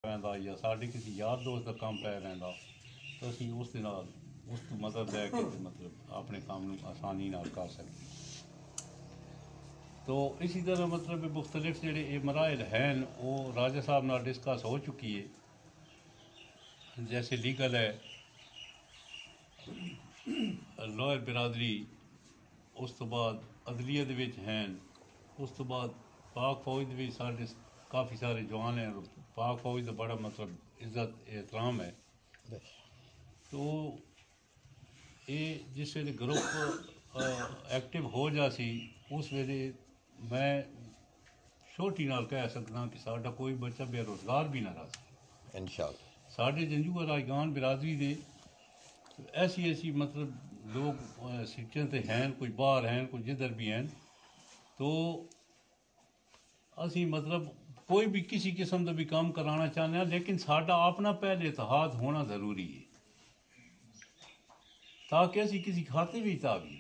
ਪੈਂਦਾ ਜਾਂ ਸਾਡੇ ਕਿਸੇ ਯਾਰ ਦੋਸਤ ਦਾ ਕੰਮ ਪੈ ਰਹਿੰਦਾ ਤਾਂ ਅਸੀਂ ਉਸ ਦੇ ਨਾਲ ਉਸ ਤੋਂ ਮਦਦ ਲੈ ਕੇ ਮਤਲਬ ਆਪਣੇ ਕੰਮ ਨੂੰ ਆਸਾਨੀ ਨਾਲ ਕਰ ਸਕੀਏ। تو اسی طرح مطلب مختلف جڑے یہ مراحل ہیں وہ راجہ صاحب نال ڈسکس ہو چکی ہے، جیسے لیگل ہے، لوئر برادری، اس تو بعد عدلیہ دے وچ ہیں، اس تو بعد پاک فوج دے وچ سارے کافی سارے جوان ہیں، پاک فوج کا بڑا مطلب عزت احترام ہے۔ تو یہ جس ویلے گروپ ایکٹیو ہو جا سی اس ویلے میں چھوٹی نال کہہ سکتا کہ ساڈا کوئی بچہ بے روزگار بھی نہ رہ سکے انشاءاللہ۔ ساڈے جنجو رائگان برادری دے ایسی مطلب لوگ سٹیاں تے ہیں، کوئی باہر ہیں، کوئی جدھر بھی ہیں، تو اسی مطلب کوئی بھی کسی قسم کا بھی کام کرانا چاہتے ہیں، لیکن ساڈا اپنا پہلے اتحاد ہونا ضروری ہے تاکہ اسی کسی کھاتے بھی تابی۔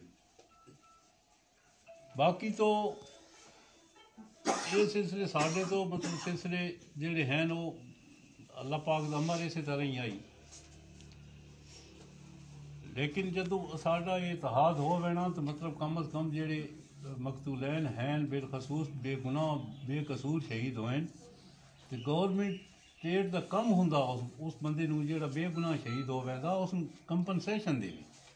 باقی تو یہ سلسلے ساڈے تو مطلب سلسلے جڑے ہیں وہ اللہ پاک دا امر اسی طرح ہی آئی، لیکن جدو ساڈا یہ اتحاد ہو وینا تو مطلب کم از کم جڑے مقتولین ہیں بالخصوص بے گناہ بے قصور شہید ہوئے تو گورنمنٹ اسٹیٹ دا کم ہوندا اس بندے نو جڑا بے گناہ شہید ہو ویدا اس نو کمپنسیشن دے۔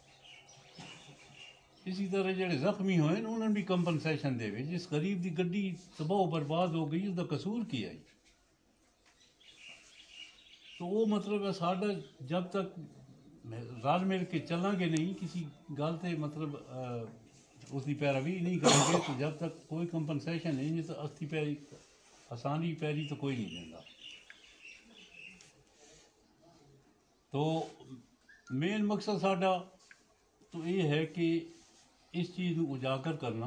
اسی طرح جڑے زخمی ہوئے انہوں نے بھی کمپنسیشن دے۔ جس غریب دی گڈی تباہ و برباد ہو گئی اس دا قصور کیا ہے، تو وہ مطلب ہے ساڈا جب تک رل مل کے چلیں گے نہیں کسی گل تے مطلب اس کی پیروی نہیں کریں گے تو جب تک کوئی کمپنسیشن نہیں تو استی پیری آسانی پیری تو کوئی نہیں دینا۔ تو مین مقصد ساڈا تو یہ ہے کہ اس چیز کو اجاگر کرنا،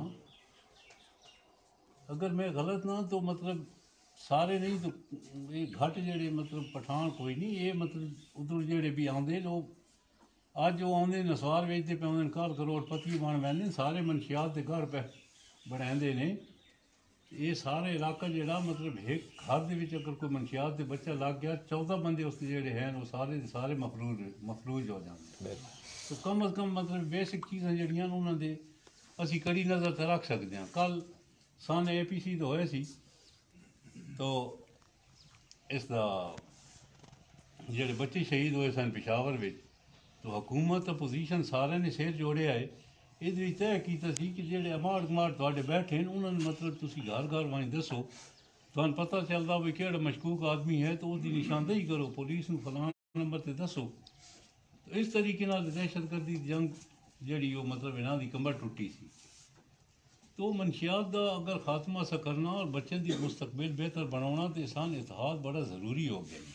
اگر میں غلط نہ تو مطلب سارے نہیں تو یہ گھٹ جڑے مطلب پٹھان کوئی نہیں، یہ مطلب ادھر جڑے بھی آتے لوگ اج وہ آتے نسوار ویچتے پہ آتے کر کروڑ پتی بن پہ سارے منشیات کے گھر پہ بناتے ہیں۔ یہ سارے علاقہ جڑا مطلب ایک گھر دے وچ اگر کوئی منشیات دے بچہ لگ گیا 14 بندے اس جڑے ہیں وہ سارے مفلوج ہو جاتے۔ تو کم از کم مطلب بیسک چیزاں جڑیاں انہوں نے اسی کڑی نظر تے رکھ سکتے ہیں۔ کل سن اے پی سی تو ہوئے سی تو اس دا جڑے بچے شہید ہوئے سن پشاور وچ تو حکومت اپوزیشن سارے نے سر جوڑے آئے یہ طے کیتا سی کہ جڑے اماڑ گماڑ تواڈے بیٹھے ہیں انہوں نے مطلب تسی گھر گھر وہیں دسو تمہیں پتہ چلتا بھی کہڑا مشکوک آدمی ہے تو اس کی نشاندہی کرو پولیس نو فلاں نمبر تے دسو۔ تو اس طریقے نال دہشت گردی جنگ جڑی وہ مطلب انہاں دی کمر ٹوٹی سی۔ تو منشیات دا اگر خاتمہ سا کرنا اور بچے دی مستقبل بہتر بنانا تو انسان اتحاد بڑا ضروری ہو گیا۔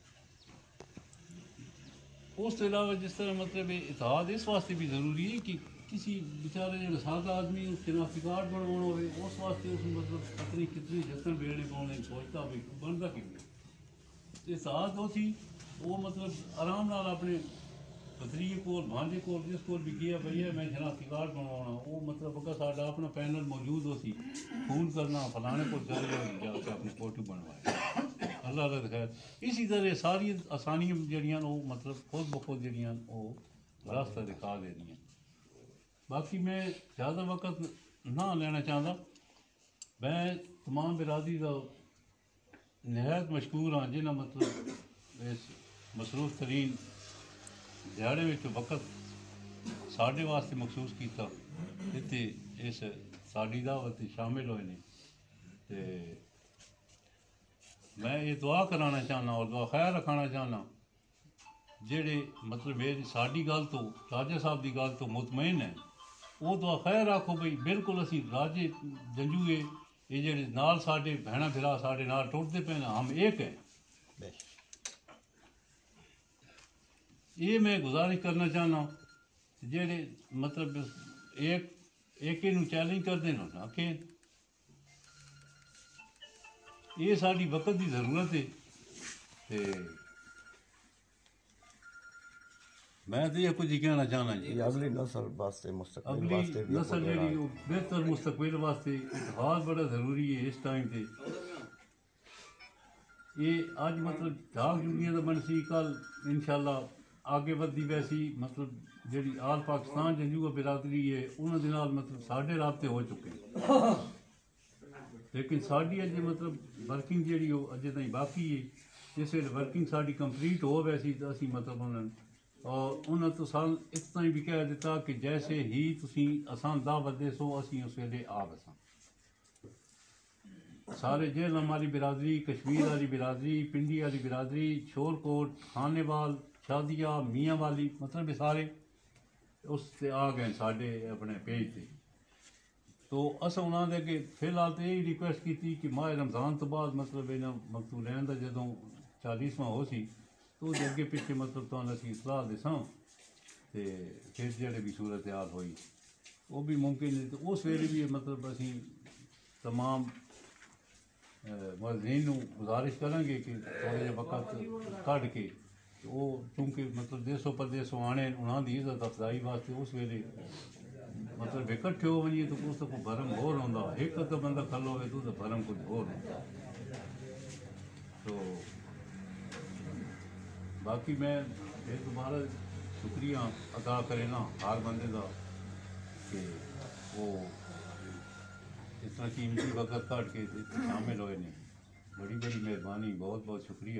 اس کے علاوہ جس طرح مطلب اتحاد اس واسطے بھی ضروری ہے کہ کسی بیچارے جو سادہ آدمی اس شناختی کارڈ بنوانا ہوئے اس واسطے اس مطلب پتنی کتنی جتن بیڑنے پاؤنے سوچتا بھی بنتا کیوں اتحاد وہ تھی وہ مطلب آرام نال اپنے بھتریے کو بھانجے کو جس کو بھی کیا بھیا میں شناختی کارڈ بنوانا وہ مطلب اگر ساڈا اپنا پینل موجود ہو سی فون کرنا فلانے کو چلے جا کے اپنے فوٹو بنوائے اللہ تعالیٰ خیر۔ اسی طرح ساری آسانیاں جڑیاں وہ مطلب خود بخود جڑیاں وہ راستہ دکھا دے رہی ہیں۔ باقی میں زیادہ وقت نہ لینا چاہتا، میں تمام برادری کا نہایت مشکور ہاں جنہیں مطلب اس مصروف ترین دیہڑے میں وقت ساڈے واسطے مخصوص کیتا اتنے اس ساڈی دعوت شامل ہوئے نے۔ میں یہ دعا کرانا چاہنا اور دعا خیر رکھانا چاہنا جڑے مطلب میری ساڈی گل تو راجہ صاحب دی گل تو مطمئن ہے وہ دعا خیر رکھو بھئی بالکل اسی راجے جنجوئے یہ جڑے نال ساڈے بہنا بھرا ساڈے نال ٹوٹتے پے نا ہم ایک ہیں۔ یہ میں گزارش کرنا چاہنا جڑے مطلب ایک نو چیلنج کرتے ہیں نا کہ یہ ساری وقت کی ضرورت ہے۔ میں تو یہ کچھ ہی کہنا چاہنا جی اگلی نسل واسطے مستقبل اگلی واسطے بھی نسل جیڑی بہتر مستقبل واسطے اتحاد بڑا ضروری ہے اس ٹائم پہ۔ یہ اج مطلب ڈاک دنیا کا بنسی کل انشاءاللہ آگے ودی ویسی مطلب جی آل پاکستان جنجو برادری ہے انہوں کے نال مطلب ساڈے رابطے ہو چکے ہیں لیکن ساری اجے مطلب ورکنگ جیڑی وہ اجے تائیں باقی ہے جس ویلے ورکنگ ساری کمپلیٹ ہو ویسی تو اسی مطلب انہوں اور انہوں تو سال اس طرح بھی کہہ دیتا کہ جیسے ہی تسی اسان دعوت دے سو اسی اس ویلے آ بساں سارے جیل ہماری برادری کشمیر والی برادری پنڈی والی برادری شور کوٹ خانے وال شادیہ میاں والی مطلب یہ سارے اس سے آ گئے ساڈے اپنے پیج سے تو اصل انہوں نے کہ فی الحال تو یہی ریکویسٹ کی تھی کہ ماہ رمضان تو بعد مطلب یہاں مقتولین کا جدوں 40واں ہو سی تو اگے پیچھے مطلب تو اسی اصلاح دساں تے پھر جڑے بھی صورت حال ہوئی وہ بھی ممکن ہے تو اس ویلے بھی مطلب اسی تمام مؤذنین گزارش کریں گے کہ تھوڑا جہا وقت کھڈ کے وہ چونکہ مطلب دیسو پردیسوں آنے انہوں کی عزت افزائی واسطے اس ویلے مطلب اکٹھے ہو ونجے تو اس کو بھرم ہور ہوندا ایک تو بندہ کھلو ہوئے تو بھرم کچھ ہور ہوندا تو باقی میں پھر دوبارہ شکریہ ادا کرے نا ہر بندے کا کہ وہ اس طرح قیمتی وقت کٹ کے شامل ہوئے نے بڑی بڑی مہربانی بہت بہت شکریہ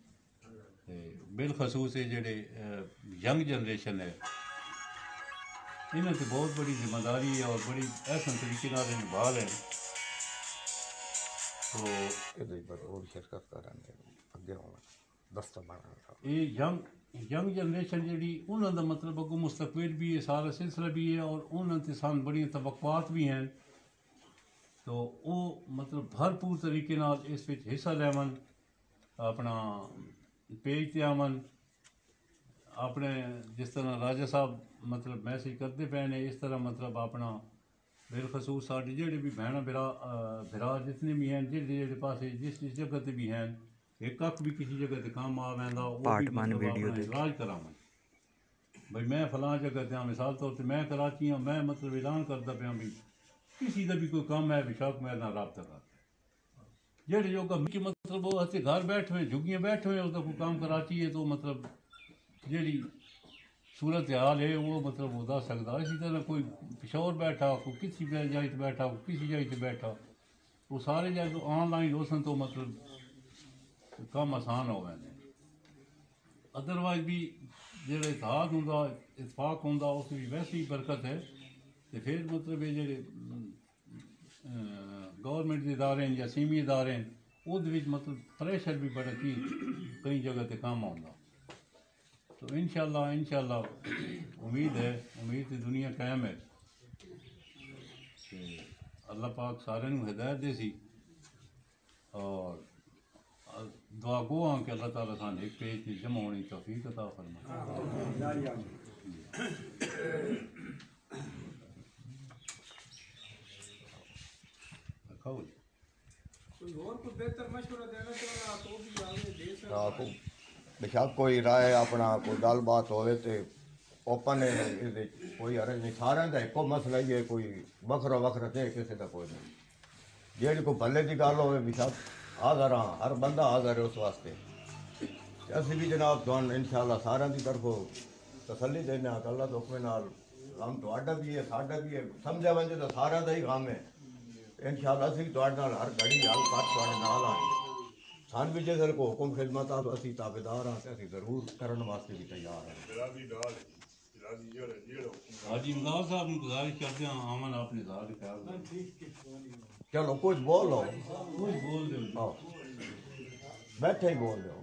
بالخصوص یہ جڑے ینگ جنریشن ہے انہوں سے بہت بڑی ذمہ داری ہے اور بڑی احسن طریقے نال نبھا لیں تو شرکت کریں یہ ینگ جنریشن جڑی انہوں کا مطلب اگوں مستقبل بھی ہے سارا سلسلہ بھی ہے اور انہوں سے سان بڑی توقعات بھی ہیں تو وہ مطلب بھرپور طریقے نال اس وچ حصہ لیون اپنا پیج تے آمن اپنے جس طرح راجا صاحب مطلب میسیج کرتے پے نے اس طرح مطلب اپنا بالخصوص سارے جڑے بھی بہن برا جتنے بھی ہیں جڑے پاسے جس جگہ تے بھی ہیں ایک کھ بھی کسی جگہ تے کام آ ویندا وہ بھی مطلب اپنا علاج کراون بھائی میں فلاں جگہ تے مثال طور تے میں کراچی ہوں میں مطلب اعلان کرتا پیا بھی کسی کا بھی کوئی کام ہے بشاک میں نہ رابطہ کرتا جڑے جو کہ مطلب وہ ہتھے گھر بیٹھے ہوئے جھگیاں بیٹھے ہوئے اس کا کوئی کام کراچی ہے تو مطلب جیڑی صورت حال ہے وہ مطلب وہ دس سکتا اسی طرح کوئی پشور بیٹھا کوئی کسی جگہ تے بیٹھا کوئی کسی جگہ تے بیٹھا وہ سارے جگہ تو آن لائن ہو سن تو مطلب کام آسان ہو گئے ادروائز بھی جڑا اتحاد ہوندا اتفاق ہوندا اس بھی ویسے ہی برکت ہے تو پھر مطلب یہ جڑے گورنمنٹ کے ادارے ہیں یا سیمی ادارے ہیں وہ مطلب پریشر بھی بڑا چیز کئی جگہ تے کام آتا تو انشاءاللہ امید ہے امید کی دنیا قائم ہے کہ اللہ پاک سارے ہدایت دے سی اور دعا گو ہاں کہ اللہ تعالیٰ سان ایک پیج کی جمع ہونے کی توفیق عطا فرمائے بشک کوئی رائے اپنا کوئی گل بات ہوئے تو اوپن ہے کوئی حرج نہیں سارے کا ایک مسئلہ ہی ہے کوئی وکھرا وکھرا تھے کسی کا کوئی نہیں جیڑی کوئی بھلے کی گل ہوئے بشک حاضر ہاں ہر بندہ حاضر ہے اس واسطے اسی بھی جناب تمہیں انشاءاللہ سارے کی طرف تسلی دینا کہ اللہ کے حکم نال غم تہاڈا بھی ہے ساڈا بھی ہے سمجھا ونجے تو سارے کا ہی غم ہے انشاءاللہ اسی تہاڈے نال ہر گھڑی حل کر تہاڈے نال آئیں سان بھی جس کو حکم خدمت آ تو اسی تابعدار ہاں اسی ضرور کرنے واسطے بھی تیار ہیں حاجی امداد صاحب نے گزارش کرتے ہیں آمن آپ نے ظاہر خیال چلو کچھ بول لو کچھ بول دو بیٹھے ہی بول رہے ہو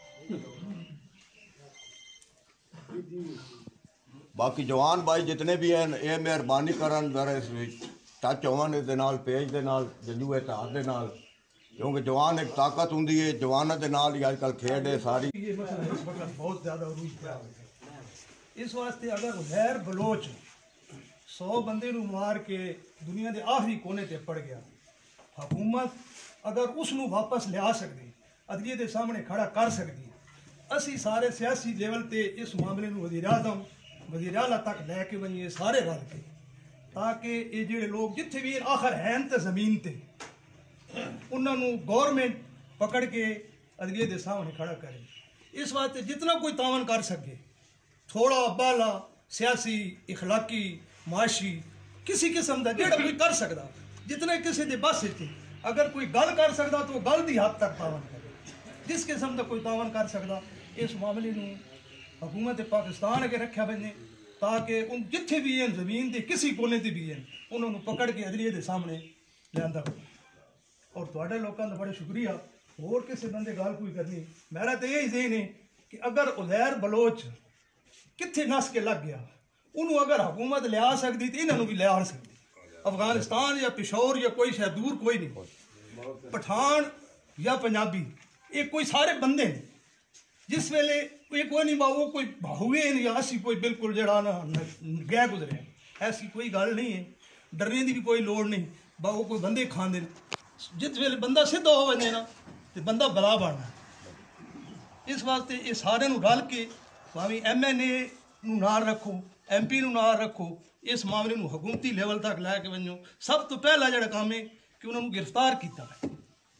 باقی جوان بھائی جتنے بھی ہیں یہ مہربانی کرن ذرا اس ٹچ ہون دے نال پیج دے نال جنجو اتحاد دے نال کیونکہ جوان ایک طاقت ہوں ہے جوانوں دے نال ہی آج کل کھیڈ ہے ساری یہ مسئلہ اس وقت بہت زیادہ عروج پہ آ گیا اس واسطے اگر غیر بلوچ 100 بندے نو مار کے دنیا دے آخری کونے تے پڑ گیا حکومت اگر اس نو واپس لیا سکتی عدلیے دے سامنے کھڑا کر سکتی اسی سارے سیاسی لیول تے اس معاملے نو وزیر اعظم وزیر اعلیٰ تک لے کے بنیے سارے رل کے تاکہ یہ جڑے لوگ جتھے بھی آخر ہیں تے زمین تے انہوں نے گورنمنٹ پکڑ کے عدلیے دے سامنے کھڑا کرے. اس واسطے جتنا کوئی تعاون کر سکے تھوڑا بالا سیاسی اخلاقی معاشی کسی قسم کا جہاں کوئی کر سکتا جتنے کسی دے بس اتنے اگر کوئی گل کر سکتا تو وہ گل دی حد تک تعاون کرے. جس قسم کا کوئی تعاون کر سکتا اس معاملے نو حکومت پاکستان اگے رکھا بنے تاکہ ان جتھے بھی ہیں زمین دے کسی کونے تے بھی ہیں انہوں نے پکڑ کے عدلیے دے سامنے لیا. اور تھوڑے لوگوں کا بڑے شکریہ. اور کسی بندے گل کوئی کرنی میرا تو یہی ذہن ہے کہ اگر عزیر بلوچ کتنے نس کے لگ گیا انہوں اگر حکومت لیا سکتی تو انہوں بھی لیا سکتی. افغانستان یا پشور یا کوئی شاید دور کوئی نہیں. پٹھان یا پنجابی یہ کوئی سارے بندے ہیں. جس ویلے یہ کوئی نہیں وہ کوئی ہوئے یا اسی کوئی بالکل جڑا نا گئے گزرے ہیں ایسی کوئی گل نہیں ہے. ڈرنے کی بھی کوئی لوڑ نہیں. وہ کوئی بندے کھاندے جس ویلے بندہ سدھا ہو بنے نا تو بندہ بلا بننا. اس واسطے یہ سارے رل کے بھاویں ایم این اے نال رکھو ایم پی نال رکھو اس معاملے نو حکومتی لیول تک لے کے ونجو. سب تو پہلا جڑا کام ہے کہ انہوں نے گرفتار کیتا ہے.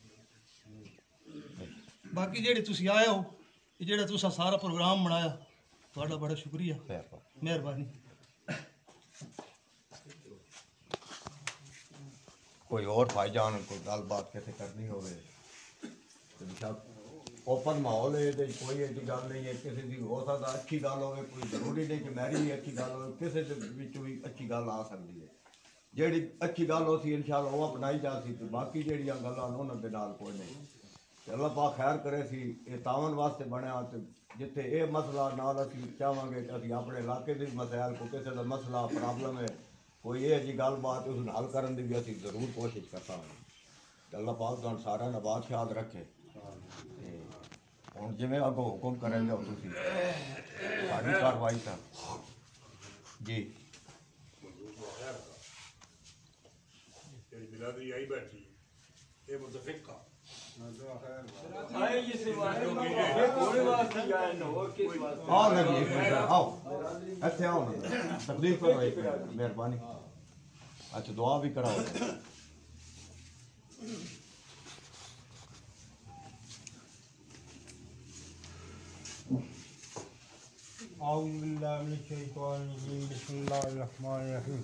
باقی جڑے تسی آئے ہو جڑا تسا سارا پروگرام بنایا تہاڈا بڑا شکریہ مہربانی. کوئی اور بھائی جان کوئی گل بات کیسے کرنی ہوئے اوپن ماحول ہے کوئی ایسی گل نہیں ہے. کسی کی ہو سکتا اچھی گل ہوئے کوئی ضروری نہیں کہ میری بھی اچھی گل ہوئے کسی بھی اچھی گل آ سکتی ہے. جیڑی اچھی گل ہو سی انشاءاللہ وہ اپنائی جا سی. باقی جہاں گلاں انہوں کے نال کوئی نہیں. اللہ پاک خیر کرے سی یہ تعاون واسطے بنیا. جتنے یہ مسئلہ نال اسی چاہاں گے کہ اسی اپنے علاقے کے مسائل کو کسی کا مسئلہ پرابلم ہے کوئی یہ جی گل بات اس حل کرنے کی بھی اسی ضرور کوشش کرتا ہوں. اللہ پاک تمہیں سارا نبات خیال رکھے. ہوں جی اگوں حکم کریں گے تھی ساری کاروائی کا جی برادری آئی بیٹھی یہ متفق آؤ ایسے آؤ تقریب کرو ایک مہربانی. اچھا دعا بھی کراؤ. اعوذ باللہ من الشیطان الرجیم بسم اللہ الرحمن الرحیم.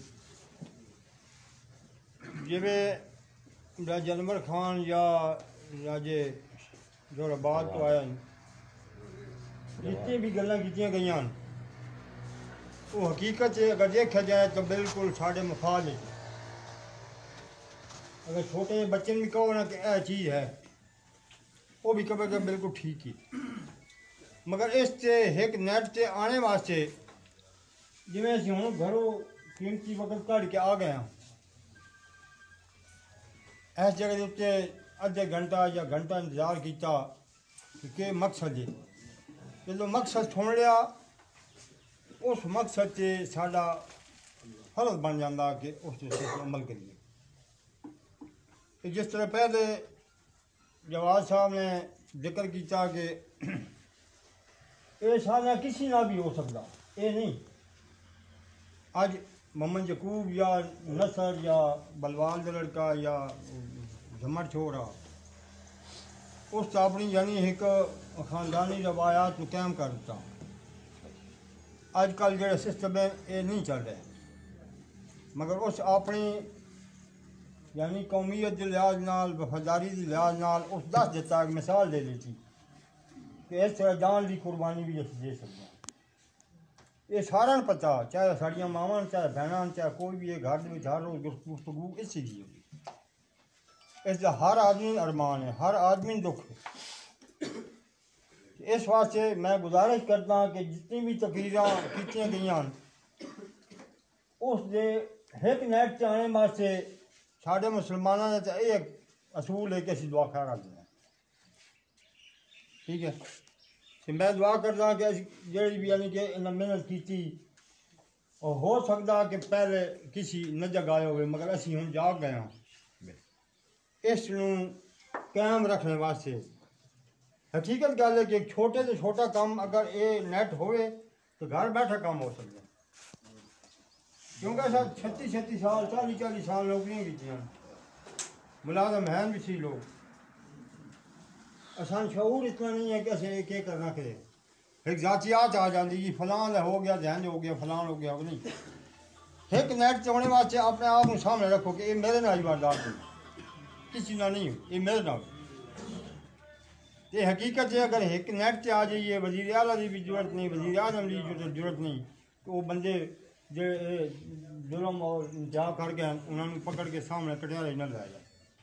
جی راجہ انور خان یا راجے جوراباد تو آیا جتنی بھی گلاں کیتیاں گئیاں وہ حقیقت ہے اگر دیکھا جائے تو بالکل ساڑھے مفاد ہے. اگر چھوٹے بچے بھی کہو نا کہ یہ چیز ہے وہ بھی کبھی کبھی بالکل ٹھیک ہی. مگر اس سے ایک نیٹ سے آنے واسطے جی اسی ہوں گھروں قیمتی وقت کھڑ کے آ گئے ہیں اس جگہ کے اتنے ادھے گھنٹہ یا گھنٹہ انتظار کیتا کہ مقصد ہے. جب مقصد سن لیا اس مقصد سے ساڈا فرض بن جاتا کہ اس سے عمل کریے. جس طرح پہلے جواد صاحب نے ذکر کیتا کہ یہ سارا کسی نہ بھی ہو سکتا یہ نہیں. اج محمد یعقوب یا نصر یا بلوال کا لڑکا یا جھمر چھوڑا اس اپنی یعنی ایک خاندانی روایات کو قائم کر دیتا. اج کل جڑے سسٹم ہے یہ نہیں چل رہے مگر اس اپنی یعنی قومیت کے لحاظ نال وفاداری کے لحاظ نال اس دس دیتا ایک مثال دے دیتی کہ اس طرح جان کی قربانی بھی اسی دے سکتے ہیں. یہ سارا پتہ چاہے ساڑیاں ماواں چاہے بہناں چاہے کوئی بھی گھر میں ہر روز گفتگو اسی کی ہوگی. اس کا ہر آدمی ارمان ہے ہر آدمی دکھ ہے. اس واسطے میں گزارش کرتا ہوں کہ جتنی بھی تقریراں کیتیاں گئیاں اس دے ایک نیٹ سے آنے واسطے سارے مسلمانوں نے تو یہ اصول ہے کہ اسی دعا خیر رکھتے ہیں. ٹھیک ہے کہ میں دعا کرتا کہ جڑی بھی یعنی کہ انہیں محنت کی اور ہو سکتا کہ پہلے کسی نہ جگائے ہوئے مگر اسی ہوں جاگ گئے ہوں اس نو قائم رکھنے واسطے. حقیقت گل ہے کہ ایک چھوٹے سے چھوٹا کام اگر یہ نیٹ ہوئے تو گھر بیٹھا کام ہو سکتا ہے. کیونکہ سر 36 سال 40 سال نوکریاں کی ملازم ہیں بھی سی لوگ آسان شعور اتنا نہیں ہے کہ اسے کیا کرنا کرے ایک ذاتیات آ جاتی جی فلان ہو گیا دھیان ہو گیا فلان ہو گیا نہیں ایک نیٹ چونے واسطے اپنے آپ کو سامنے رکھو کہ یہ میرے نال واردات ہوئی کسی نہ نہیں ہوئی یہ میرے نال یہ حقیقت ہے اگر ایک نیٹ سے آ جائیے وزیر اعلیٰ کی بھی ضرورت نہیں وزیر اعظم کی ضرورت نہیں تو وہ بندے جو ظلم اور جا کر کے انہوں نے پکڑ کے سامنے کٹہرے نہ لایا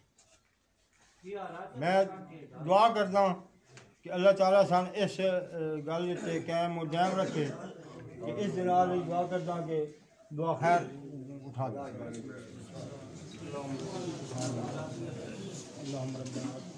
میں دعا کرتا ہوں کہ اللہ تعالیٰ سان اس گل سے قائم و دائم رکھے کہ اس دنال دعا کرتا ہوں کہ دعا خیر اٹھا دیں اللہم ربنا